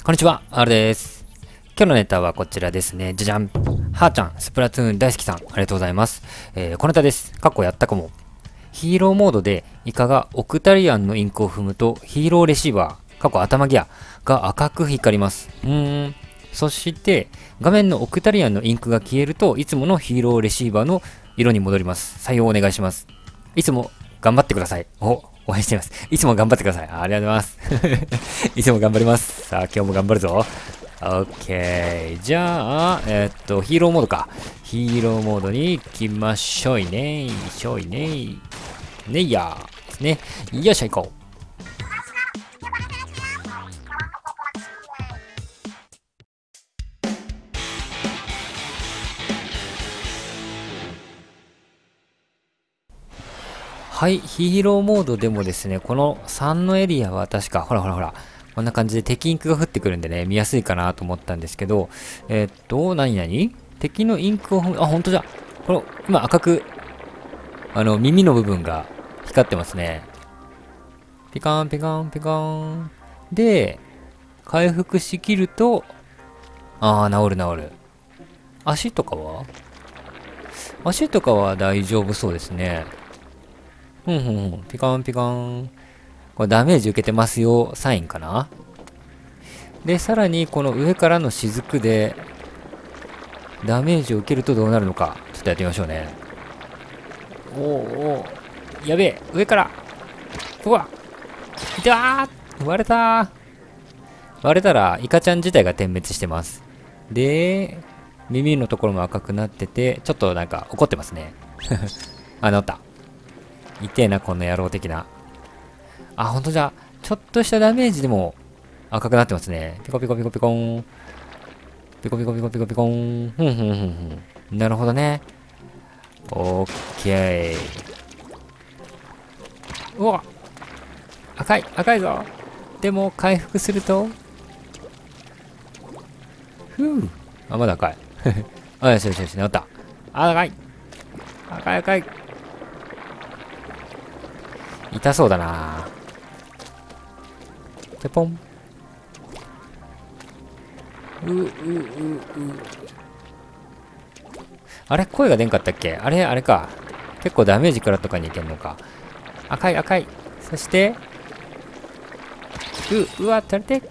こんにちは、R です。今日のネタはこちらですね。じゃじゃん。はーちゃん、スプラトゥーン大好きさん、ありがとうございます。このネタです。過去やったかも。ヒーローモードでイカがオクタリアンのインクを踏むと、ヒーローレシーバー、過去頭ギアが赤く光ります。そして、画面のオクタリアンのインクが消えると、いつものヒーローレシーバーの色に戻ります。採用お願いします。いつも頑張ってください。応援しています。いつも頑張ってください。ありがとうございます。いつも頑張ります。さあ、今日も頑張るぞ。オッケー。じゃあ、ヒーローモードか。ヒーローモードに行きましょいね。しょいね。ねいやー。ですね。よっしゃ、行こう。はい、ヒーローモードでもですね、この3のエリアは確か、ほら、こんな感じで敵インクが降ってくるんでね、見やすいかなと思ったんですけど、敵のインクをあ、ほんとじゃ。この、今赤く、耳の部分が光ってますね。ピカーン、ピカーン、ピカーン。で、回復しきると、治る。足とかは大丈夫そうですね。ピカンピカン。これダメージ受けてますよ、サインかな。で、さらにこの上からの雫で、ダメージを受けるとどうなるのか、ちょっとやってみましょうね。やべえ、上から。うわいたー割れたー。割れたら、イカちゃん自体が点滅してます。で、耳のところも赤くなってて、ちょっとなんか怒ってますね。治った。痛えな、この野郎的な。あ、ほんとじゃ。ちょっとしたダメージでも赤くなってますね。ピコピコピコピコーン。ピコピコピコピコピコーン。なるほどね。オッケー。うわ赤いぞ。でも回復すると、まだ赤い。よし、治った。赤い。痛そうだな。で、ポン。あれ声が出んかったっけ。あれか。結構ダメージ食らっとかにいけんのか。赤い。そして、うわ、垂れて。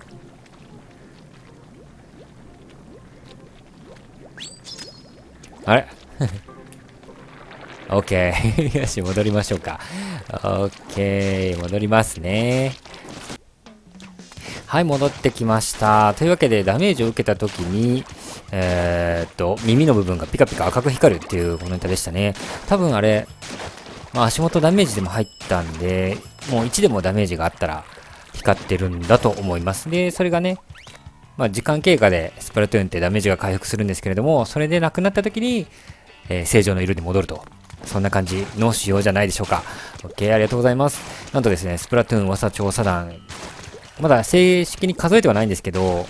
あれオッケー。よし、戻りましょうか。オッケー、戻りますね。はい、戻ってきました。というわけで、ダメージを受けたときに、耳の部分がピカピカ赤く光るっていうこのネタでしたね。多分あれ、足元ダメージでも入ったんで、もう1でもダメージがあったら光ってるんだと思います。で、それがね、時間経過でスプラトゥーンってダメージが回復するんですけれども、それでなくなったときに、正常の色に戻ると。そんな感じの仕様じゃないでしょうか。OK、ありがとうございます。なんとですね、スプラトゥーン噂調査団、まだ正式に数えてはないんですけど、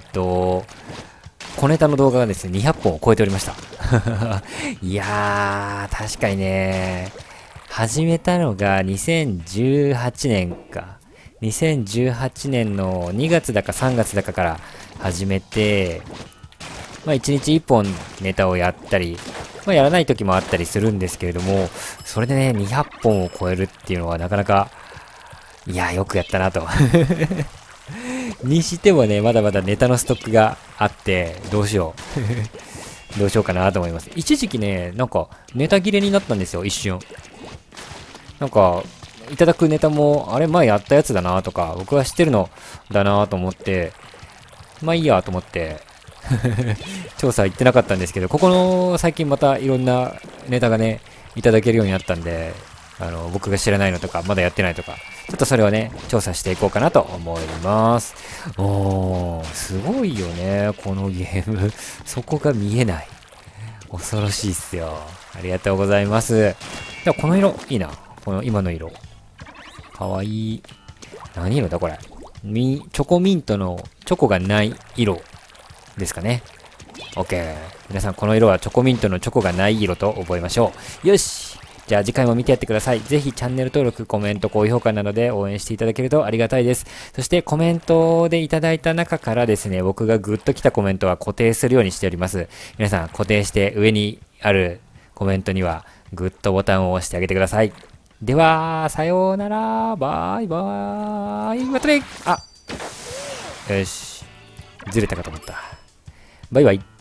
小ネタの動画がですね、200本を超えておりました。いやー、確かにね、始めたのが2018年か。2018年の2月だか3月だかから始めて、1日1本ネタをやったり、やらない時もあったりするんですけれども、それでね、200本を超えるっていうのはなかなか、いや、よくやったなと。にしてもね、まだまだネタのストックがあって、どうしようかなと思います。一時期ね、なんか、ネタ切れになったんですよ、一瞬。なんか、いただくネタも、あれ前やったやつだなとか、僕は知ってるのだなと思って、いいやと思って、調査行ってなかったんですけど、ここの最近またいろんなネタがね、いただけるようになったんで、僕が知らないのとか、まだやってないとか、ちょっとそれをね、調査していこうかなと思います。すごいよね、このゲーム。そこが見えない。恐ろしいっすよ。ありがとうございます。でもこの色、いいな。この今の色。かわいい。何色だこれ。チョコミントのチョコがない色ですかね。OK。皆さんこの色はチョコミントのチョコがない色と覚えましょう。よしじゃあ次回も見てやってください。ぜひチャンネル登録、コメント、高評価などで応援していただけるとありがたいです。そしてコメントでいただいた中からですね、僕がグッと来たコメントは固定するようにしております。皆さん固定して上にあるコメントにはグッドボタンを押してあげてください。では、さようなら、バイバーイ。またね。あ、よし。ずれたかと思った。バイバイ。